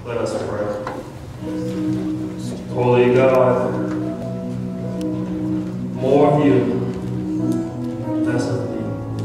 Let us pray. Holy God, more of you, less of me.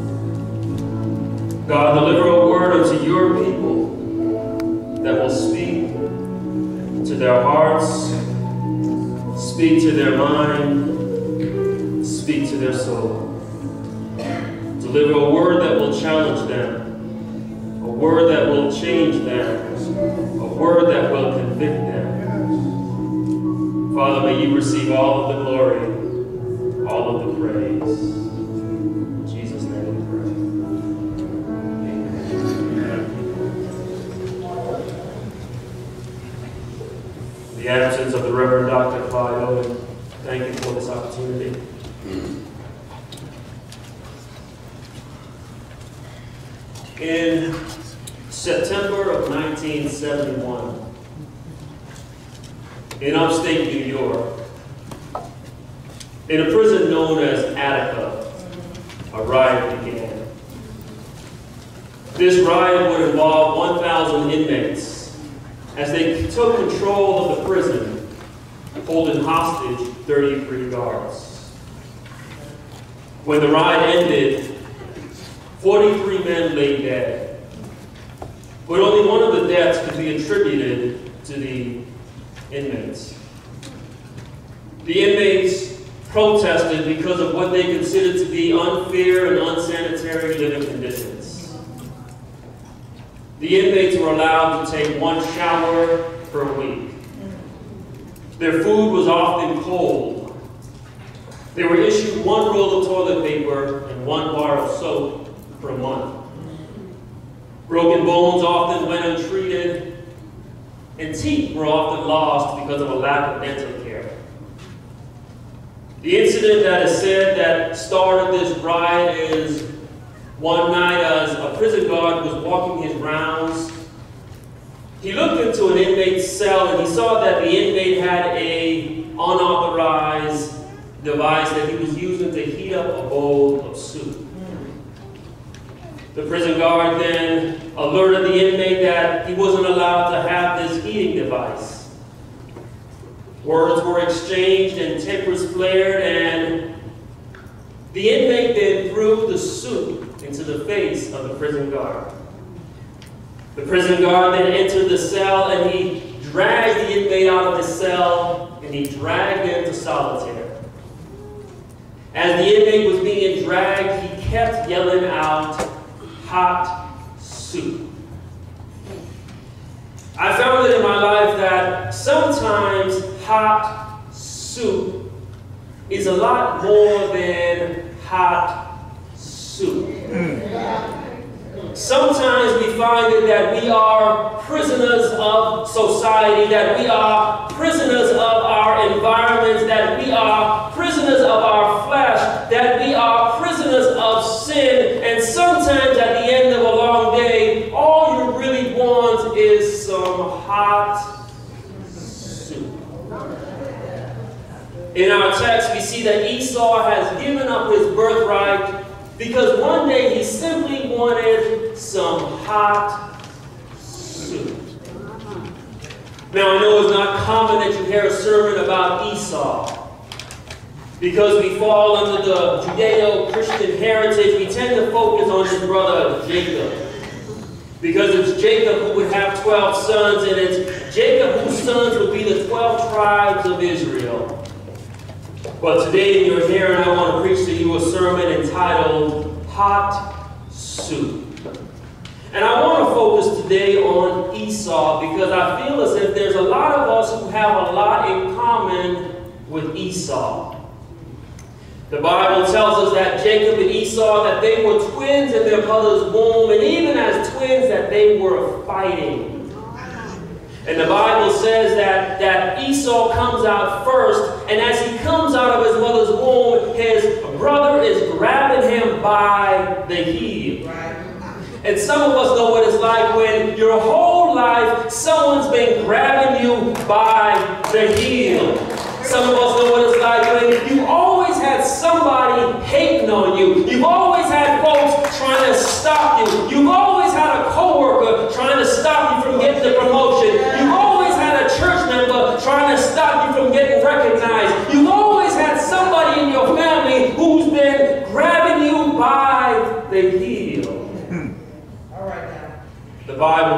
God, deliver a word unto your people that will speak to their hearts, speak to their mind, speak to their soul. Deliver a word that will challenge them, a word that will change them, a word that will convict them. Father, may you receive all of the glory, all of the praise. In Jesus' name we pray. Amen. In the absence of the Reverend Dr. Clyde Owen, thank you for this opportunity. In September of 1971, in upstate New York, in a prison known as Attica, a riot began. This riot would involve 1,000 inmates as they took control of the prison, holding hostage 33 guards. When the riot ended, 43 men lay dead, but only one of the deaths could be attributed to the inmates. The inmates protested because of what they considered to be unfair and unsanitary living conditions. The inmates were allowed to take one shower per week. Their food was often cold. They were issued one roll of toilet paper and one bar of soap for a month. Broken bones often went untreated, and teeth were often lost because of a lack of dental care. The incident that is said that started this riot is one night as a prison guard was walking his rounds. He looked into an inmate's cell and he saw that the inmate had an unauthorized device that he was using to heat up a bowl of soup. The prison guard then alerted the inmate that he wasn't allowed to have this heating device. Words were exchanged and tempers flared, and the inmate then threw the soup into the face of the prison guard. The prison guard then entered the cell and he dragged the inmate out of the cell and he dragged him to solitary. As the inmate was being dragged, he kept yelling out, "Hot soup." I found it in my life that sometimes hot soup is a lot more than hot soup. Sometimes we find it that we are prisoners of society, that we are prisoners of our environments, that we are prisoners of our flesh, that we are prisoners of sin, and sometimes at the end of a long day, all you really want is some hot soup. In our text, we see that Esau has given up his birthright because one day he simply wanted some hot soup. Now, I know it's not common that you hear a sermon about Esau. Because we fall under the Judeo-Christian heritage, we tend to focus on his brother Jacob. Because it's Jacob who would have 12 sons, and it's Jacob whose sons would be the 12 tribes of Israel. But today in your hearing, I want to preach to you a sermon entitled Hot Soup. And I want to focus today on Esau because I feel as if there's a lot of us who have a lot in common with Esau. The Bible tells us that Jacob and Esau, that they were twins in their mother's womb, and even as twins that they were fighting. And the Bible says that Esau comes out first, and as he comes out of his mother's womb, his brother is grabbing him by the heel. And some of us know what it's like when your whole life someone's been grabbing you by the heel. Some of us know what it's like when you always had somebody hating on you. You've always had folks trying to stop you. You've always had a coworker trying to stop you from getting the promotion. You've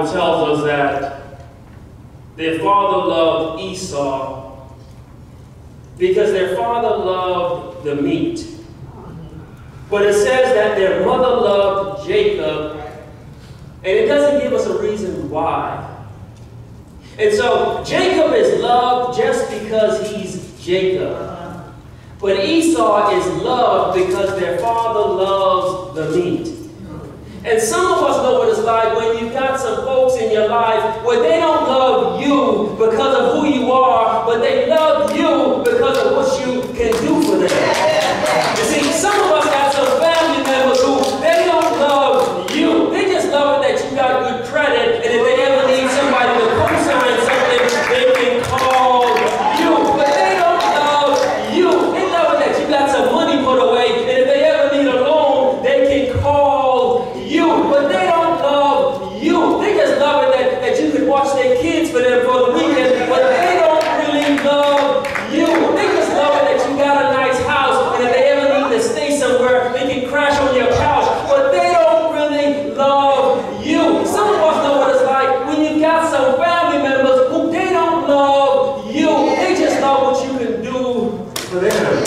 tells us that their father loved Esau because their father loved the meat. But it says that their mother loved Jacob, and it doesn't give us a reason why. And so Jacob is loved just because he's Jacob. But Esau is loved because their father loves the meat. And some of us know what it's like when you've got some folks in your life where they don't love you because of who you are, but they love you because of what you can do for them. You see, some of us got some family members who they don't love you. They just love it that you got good credit, and if they ever need somebody to co-sign something, they can call you. But they don't love you. They love it that you got some money put away, and if they ever need a loan, they can call you. But they don't love you. They just love it that you can watch their kids for them for the weekend, but they don't really love you. They just love it that you got a nice house, and if they ever need to stay somewhere, they can crash on your couch, but they don't really love you. Some of us know what it's like when you've got some family members who they don't love you. They just love what you can do for them.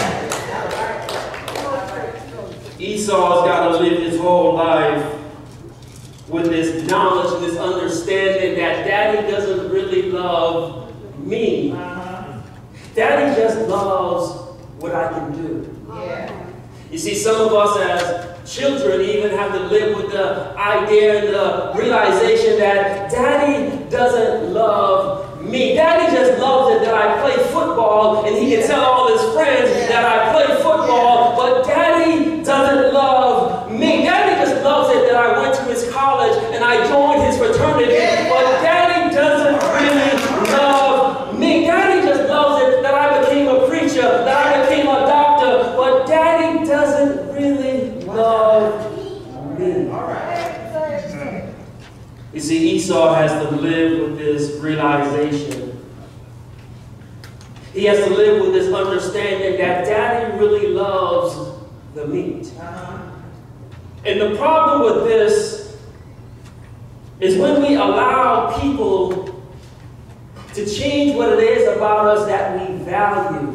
Esau's got to live his whole life with this knowledge, this understanding that Daddy doesn't really love me. Daddy just loves what I can do. You see, some of us as children even have to live with the idea and the realization that Daddy doesn't love me. Daddy just loves it that I play football, and he can tell all his friends that I play football, but Daddy doesn't love me. Daddy just loves it that I went to his college and I joined his fraternity, but Daddy doesn't really love me. Daddy just loves it that I became a preacher, that I became a doctor, but Daddy doesn't really love me. You see, Esau has to live with this realization. He has to live with this understanding that Daddy really loves the meat. And the problem with this is when we allow people to change what it is about us that we value.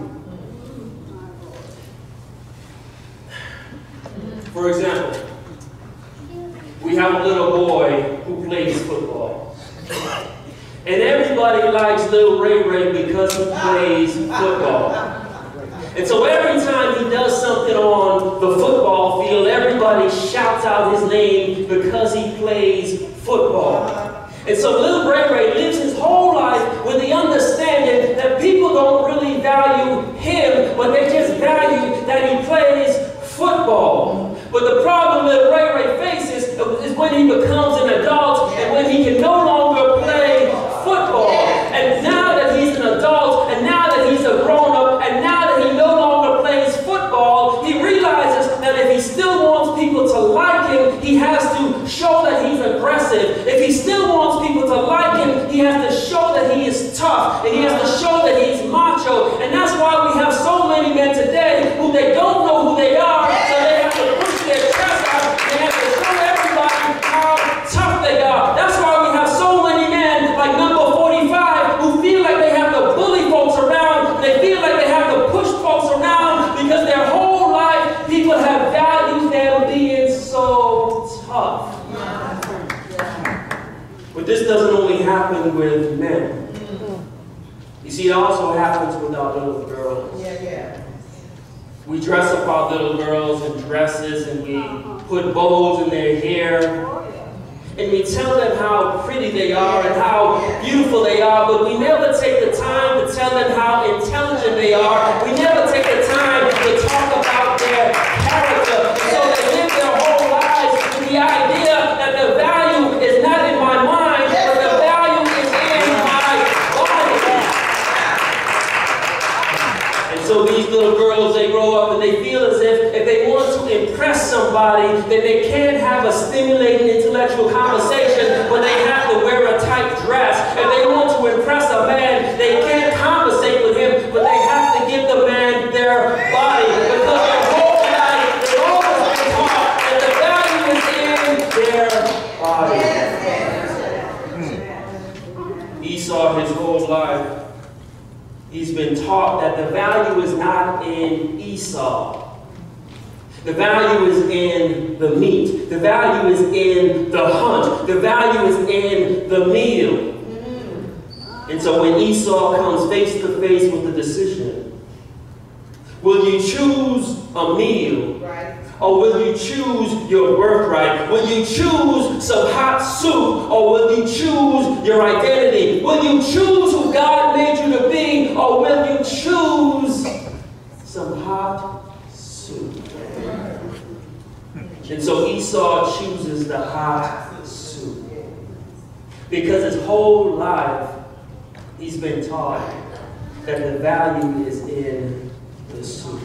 For example, we have a little boy who plays football. And everybody likes little Ray Ray because he plays football. And so every time he does something on the football field, everybody shouts out his name because he plays football. And so little Ray Ray lives his whole life with the understanding that people don't really value him, but they just value that he plays football. But the problem that Ray Ray faces is when he becomes an adult and when he can no longer play football. And now that he's an adult, and now that he's a grown-up, and now that he no longer plays football, he realizes that if he still wants people to like him, he has to show that he's aggressive. If he still wants people to like him, he has to show that he is tough, and he has to show that he's macho. And that's why we have so many men today who they don't know who they are, so they have to push their chest out, and they have to show everybody how tough they are. That's why we have so many men like number 45 who feel like they have to bully folks around, they feel like they have to push folks around because their whole life people have valued them being so tough. But this doesn't only happen with men. You see, it also happens with our little girls. We dress up our little girls in dresses, and we put bows in their hair, and we tell them how pretty they are and how beautiful they are, but we never take the time to tell them how intelligent they are. We never take the time to talk about their character. So they live their whole lives with the idea that the value is not in my mind, but the value is in my body. And so these little girls, they grow up and they feel as if they want to impress somebody, then they can't have a stimulating intellectual conversation, but they have to wear a tight dress. If they want to impress a man, they can't conversate with him, but they have to give the man Esau, his whole life, he's been taught that the value is not in Esau. The value is in the meat. The value is in the hunt. The value is in the meal. And so when Esau comes face to face with the decision, will you choose a meal? Or will you choose your birthright? Will you choose some hot soup? Or will you choose your identity? Will you choose who God made you to be? Or will you choose some hot soup? And so Esau chooses the hot soup. Because his whole life, he's been taught that the value is in the soup.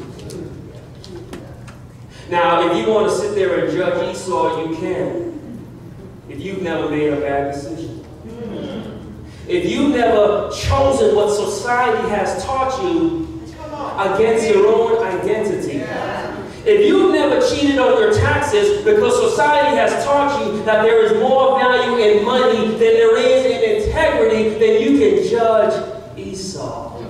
Now, if you want to sit there and judge Esau, you can. If you've never made a bad decision. If you've never chosen what society has taught you against your own identity. If you've never cheated on your taxes because society has taught you that there is more value in money than there is in integrity, then you can judge Esau.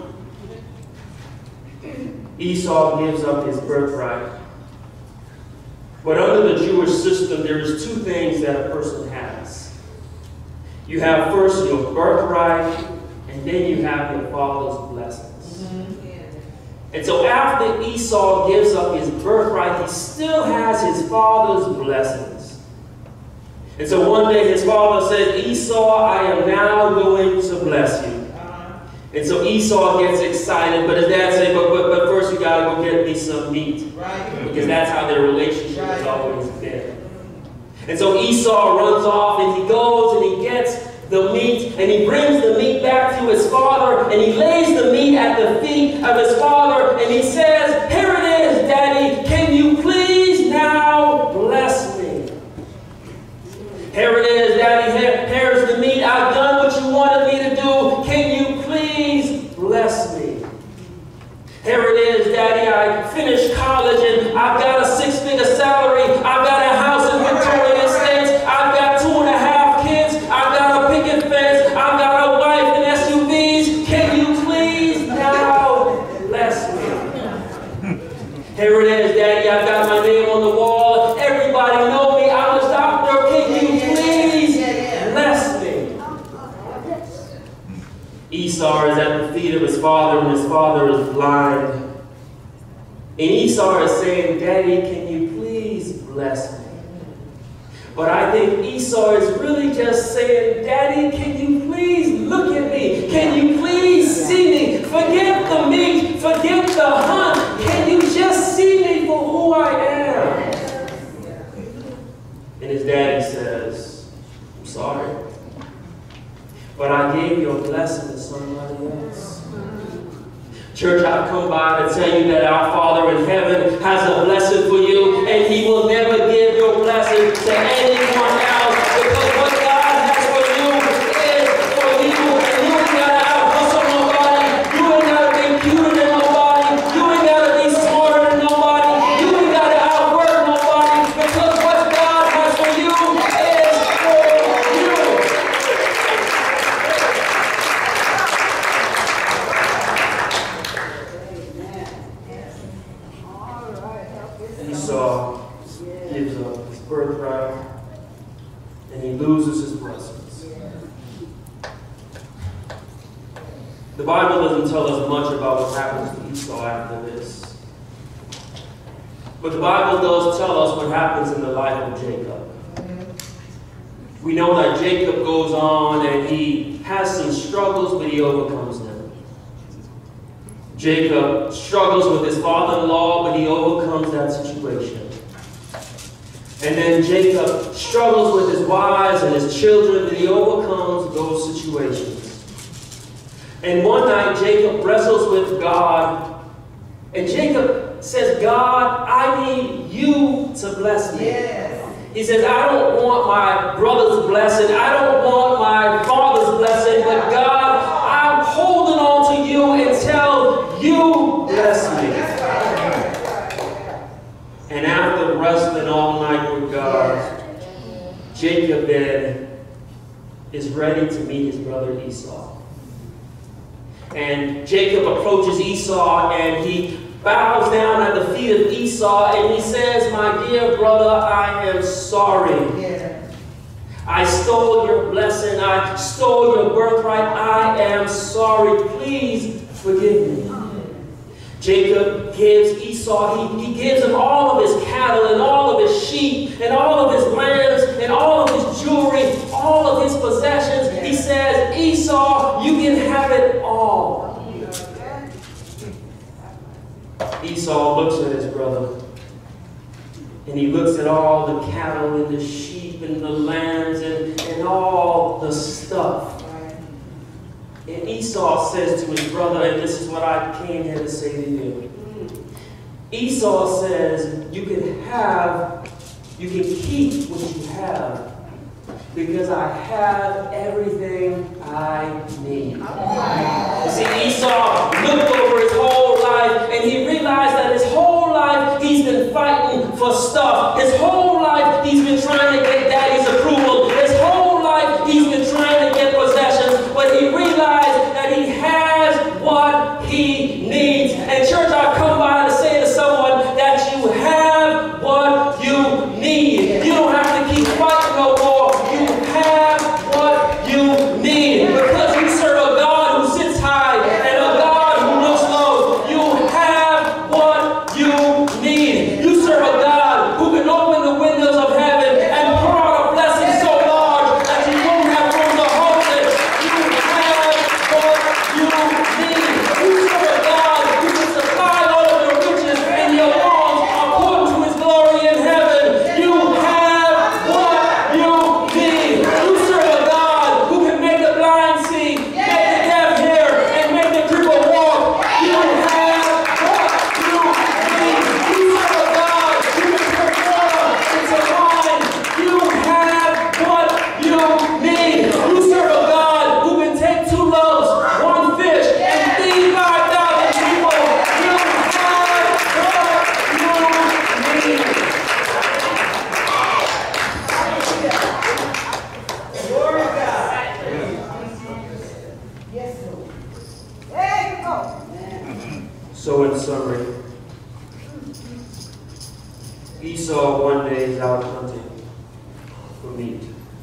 Esau gives up his birthright. But under the Jewish system, there is two things that a person has. You have first your birthright, and then you have your father's blessings. And so after Esau gives up his birthright, he still has his father's blessings. And so one day his father says, Esau, I am now going to bless you. And so Esau gets excited, but his dad says, but first you got to go get me some meat. Because that's how their relationship has always been. And so Esau runs off and he goes and he gets the meat, and he brings the meat back to his father, and he lays the meat at the feet of his father, and he says, here it is, Daddy, can you please now bless me? Here it is, Daddy, here's the meat, I've done what you wanted me to do, can you please bless me? Here it is, Daddy, I finished college, and I've got a 6-figure salary, I've got a house in Victoria Estates, I've got 2.5 kids, I've got a picket fence, I've got a wife and SUVs. Can you please now bless me? Here it is, Daddy. I've got my name on the wall. Everybody know me. I'm a doctor. Can you please bless me? Esau is at the feet of his father, and his father is blind. And Esau is saying, Daddy, can you please bless me? But I think Esau is really just saying, Daddy, can you please look at me? Can you please see me? Forget the meat. Forget the hunt. Can you just see me for who I am? And his daddy says, I'm sorry, but I gave your blessing to somebody else. Church, I've come by to tell you that our Father in heaven has a blessing for you, and He will never give your blessing to anyone else, because what God has for you is for you, and you ain't got to out-hustle nobody, you ain't got to be cuter than nobody, you ain't got to be smarter than nobody, you ain't got to outwork nobody, because what God has for you is for you. Esau gives up his birthright, and he loses his blessings. The Bible doesn't tell us much about what happens to Esau after this. But the Bible does tell us what happens in the life of Jacob. We know that Jacob goes on and he has some struggles, but he overcomes them. Jacob struggles with his father-in-law, but he overcomes that situation. And then Jacob struggles with his wives and his children, but he overcomes those situations. And one night, Jacob wrestles with God, and Jacob says, God, I need you to bless me. Yes. He says, I don't want my brother's blessing, I don't want my father's blessing, but God, I'm holding on to you until you bless me. And after wrestling all night with God, Jacob then is ready to meet his brother Esau. And Jacob approaches Esau and he bows down at the feet of Esau and he says, "My dear brother, I am sorry. I stole your blessing. I stole your birthright. I am sorry. Please forgive me." Jacob gives Esau, he gives him all of his cattle and all of his sheep and all of his lands and all of his jewelry, all of his possessions. He says, "Esau, you can have it all." Esau looks at his brother and he looks at all the cattle and the sheep and the lands and all the stuff. And Esau says to his brother, and this is what I came here to say to you. Esau says, you can keep what you have because I have everything I need. You see, Esau looked over his whole life and he realized that his whole life he's been fighting for stuff. His whole life he's been trying to get daddy's approval. His whole life he's been trying to get possessions. But he realized that he has what he needs. And church, I've come by to say to someone that you have what you need. You don't have to keep fighting no more. You have what you need. Because you serve a God who sits high and a God who looks low. You have what you need. You serve a God who can open the windows of heaven and pour out a blessing so large that you won't have room to hold it. You have what you need. You serve a God who can supply all of your riches and your wants according to his glory in heaven. You have what you need. You serve a God who can make the blind see, make the deaf hear, and make the cripple walk. You have what you need. You serve a God who can turn water into wine. You have what you need. You serve a God who can take 2 loaves, 1 fish, and feed 5,000 people. You have what you need. Glory to God. Yes, Lord. There you go. So in summary, Esau one day is out hunting for meat.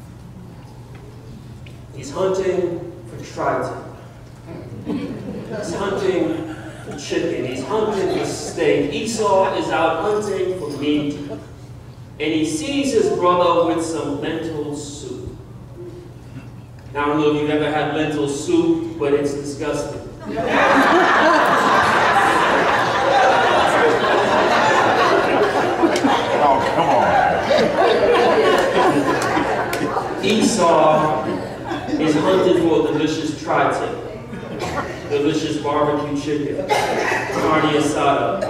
He's hunting for triton. He's hunting for chicken. He's hunting for steak. Esau is out hunting for meat. And he sees his brother with some lentil soup. Now, I don't know if you've ever had lentil soup, but it's disgusting. Oh, come on. Esau is hunting for a delicious triton, delicious barbecue chicken, carne asada.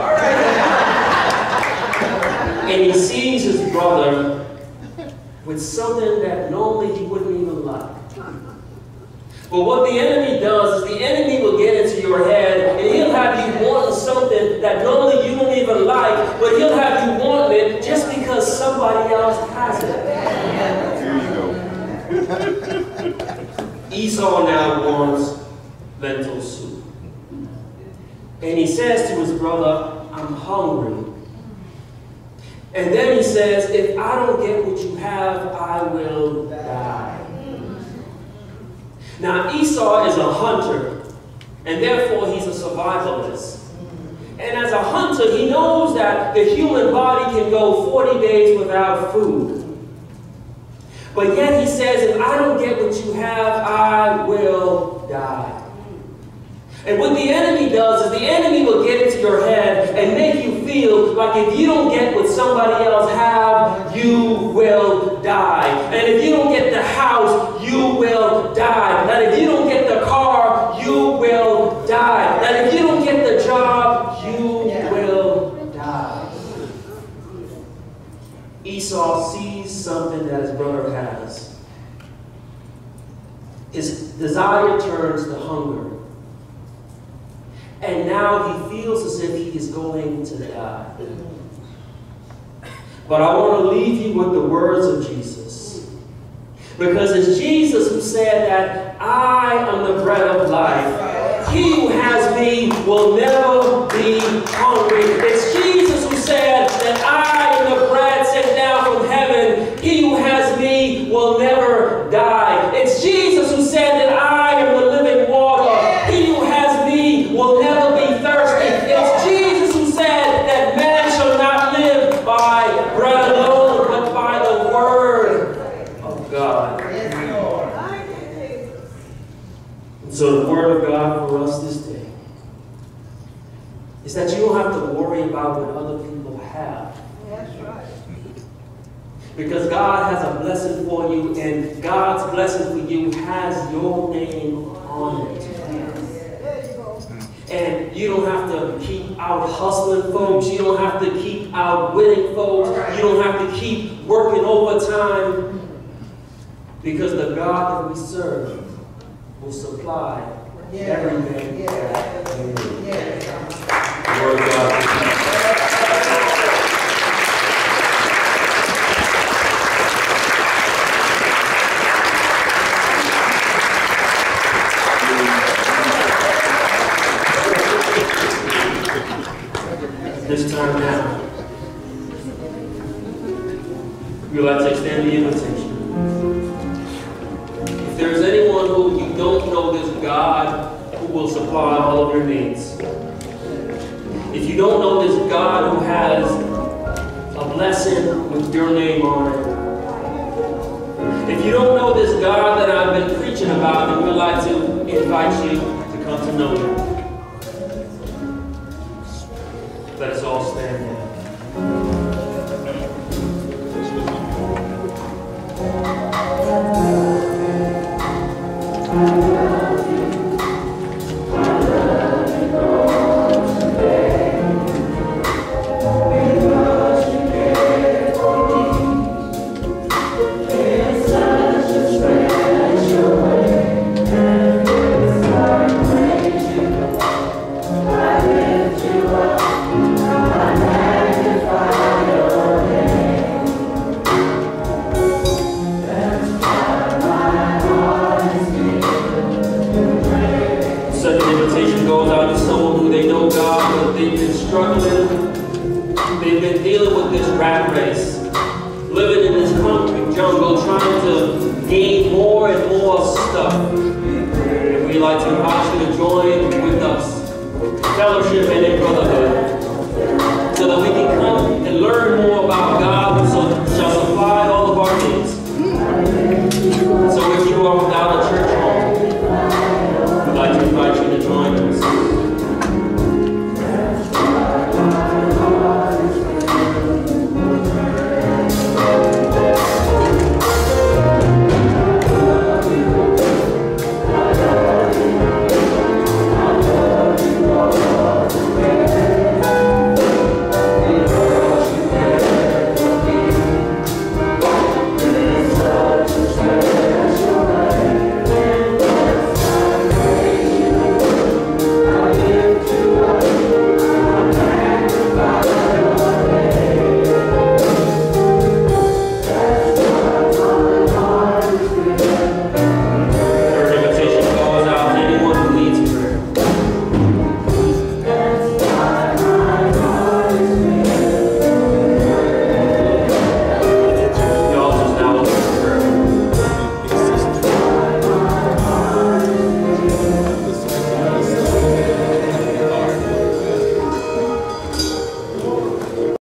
And he sees his brother with something that normally he wouldn't even like. But what the enemy does is the enemy will get into your head and he'll have you wanting something that normally you don't even like, but he'll have you wanting it just because somebody else has it. Here you go. Esau now wants lentil soup. And he says to his brother, "I'm hungry." And then he says, "If I don't get what you have, I will die." Now, Esau is a hunter, and therefore he's a survivalist. And as a hunter, he knows that the human body can go 40 days without food. But yet he says, if I don't get what you have, I will die. And what the enemy does is the enemy will get into your head and make you feel like if you don't get what somebody else have, you will die. And if you don't get the house, you will die. That if you don't get the car, you will die. That if you don't get the job, you will die. Esau sees something that his brother has. His desire turns to hunger. And now he feels as if he is going to die. But I want to leave you with the words of Jesus. Because it's Jesus who said that I am the bread of life. He who has me will never be hungry. It's Jesus who said that I am the bread sent down from heaven. He who has me will never die. It's Jesus who said that I am the living water. He who has me will never be thirsty. It's Jesus who said that man shall not live by bread alone, but by the word of God. And so the word of God for us this day is that you don't have to worry about what other people have. That's right. Because God has a blessing for you, and God's blessing for you has your name on it. There you go. And you don't have to keep out hustling folks. You don't have to keep out winning folks. You don't have to keep working overtime. Because the God that we serve will supply everything. The word of God. This time now, we would like to extend the invitation. If there's anyone who you don't know this God who will supply all of your needs, if you don't know this God who has a blessing with your name on it, if you don't know this God that I've been preaching about, then we'd like to invite you to come to know Him. Let us all stand now. They've been dealing with this rat race, living in this concrete jungle, trying to gain more and more stuff. And we'd like to invite you to join with us, fellowship and in brotherhood, so that we can come and learn more about God